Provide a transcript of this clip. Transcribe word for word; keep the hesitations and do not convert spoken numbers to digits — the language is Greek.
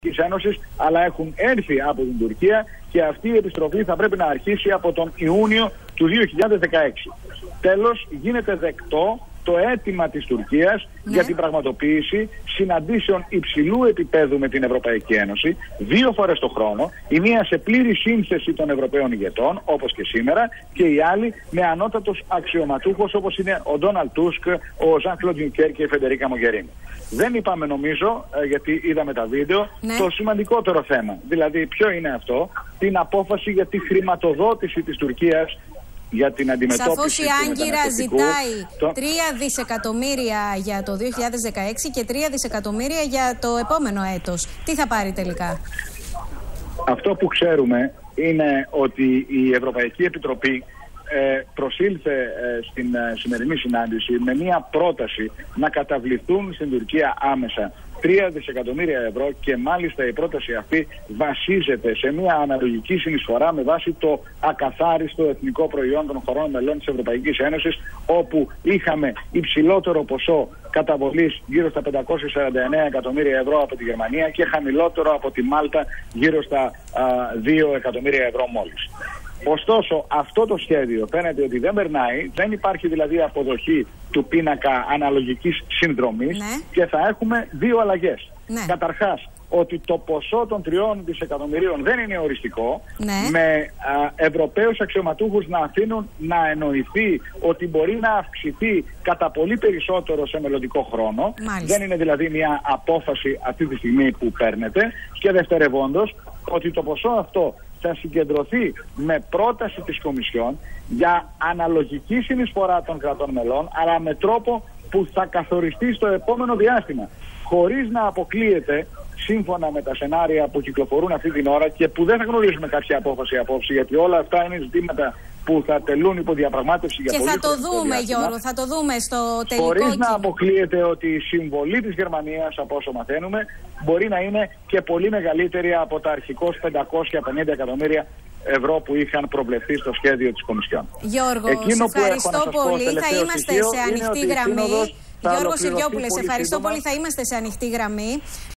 Ευρωπαϊκής Ένωσης, αλλά έχουν έρθει από την Τουρκία και αυτή η επιστροφή θα πρέπει να αρχίσει από τον Ιούνιο του δύο χιλιάδες δεκαέξι. Τέλος, γίνεται δεκτό το αίτημα της Τουρκίας ναι. για την πραγματοποίηση συναντήσεων υψηλού επίπεδου με την Ευρωπαϊκή Ένωση δύο φορές το χρόνο, η μία σε πλήρη σύνθεση των Ευρωπαίων ηγετών, όπως και σήμερα, και η άλλη με ανώτατους αξιωματούχους όπως είναι ο Ντόναλντ Τούσκ, ο Ζαν Κλοντ Γιουνκέρ και η Φεντερίκα Μογκερίνη. Δεν είπαμε, νομίζω, γιατί είδαμε τα βίντεο, ναι. το σημαντικότερο θέμα. Δηλαδή, ποιο είναι αυτό? Την απόφαση για τη χρηματοδότηση της Τουρκίας για την αντιμετώπιση. Σαφώς η Άγκυρα ζητάει το... τρία δισεκατομμύρια για το δύο χιλιάδες δεκαέξι και τρία δισεκατομμύρια για το επόμενο έτος. Τι θα πάρει τελικά? Αυτό που ξέρουμε είναι ότι η Ευρωπαϊκή Επιτροπή ε, προσήλθε ε, στην ε, σημερινή συνάντηση με μια πρόταση να καταβληθούν στην Τουρκία άμεσα τρία δισεκατομμύρια ευρώ και μάλιστα η πρόταση αυτή βασίζεται σε μια αναλογική συνεισφορά με βάση το ακαθάριστο εθνικό προϊόν των χωρών μελών της Ευρωπαϊκής Ένωσης, όπου είχαμε υψηλότερο ποσό καταβολής γύρω στα πεντακόσια σαράντα εννέα εκατομμύρια ευρώ από τη Γερμανία και χαμηλότερο από τη Μάλτα γύρω στα α, δύο εκατομμύρια ευρώ μόλις. Ωστόσο, αυτό το σχέδιο φαίνεται ότι δεν περνάει, δεν υπάρχει δηλαδή αποδοχή του πίνακα αναλογικής συνδρομής ναι. και θα έχουμε δύο αλλαγές. Ναι. Καταρχάς, ότι το ποσό των τριών δισεκατομμυρίων δεν είναι οριστικό, ναι. με α, Ευρωπαίους αξιωματούχους να αφήνουν να εννοηθεί ότι μπορεί να αυξηθεί κατά πολύ περισσότερο σε μελλοντικό χρόνο. Μάλιστα. Δεν είναι δηλαδή μια απόφαση αυτή τη στιγμή που παίρνεται. Και δευτερευόντως, ότι το ποσό αυτό θα συγκεντρωθεί με πρόταση της Κομισιόν για αναλογική συνεισφορά των κρατών μελών, αλλά με τρόπο που θα καθοριστεί στο επόμενο διάστημα, χωρίς να αποκλείεται, σύμφωνα με τα σενάρια που κυκλοφορούν αυτή την ώρα και που δεν θα γνωρίζουμε κάποια απόφαση απόψη, γιατί όλα αυτά είναι ζητήματα που θα τελούν υπό διαπραγμάτευση για πολύ Και θα το δούμε, Γιώργο, θα το δούμε στο τελικό. Χωρίς να αποκλείεται ότι η συμβολή της Γερμανίας, από όσο μαθαίνουμε, μπορεί να είναι και πολύ μεγαλύτερη από τα αρχικώς πεντακόσια πενήντα εκατομμύρια ευρώ που είχαν προβλεφθεί στο σχέδιο της Κομισιόν. Γιώργο, σε ευχαριστώ πολύ. Θα είμαστε σε ανοιχτή γραμμή. Γιώργο Συριόπουλε, σε ευχαριστώ πολύ. Θα είμαστε σε ανοιχτή γραμμή.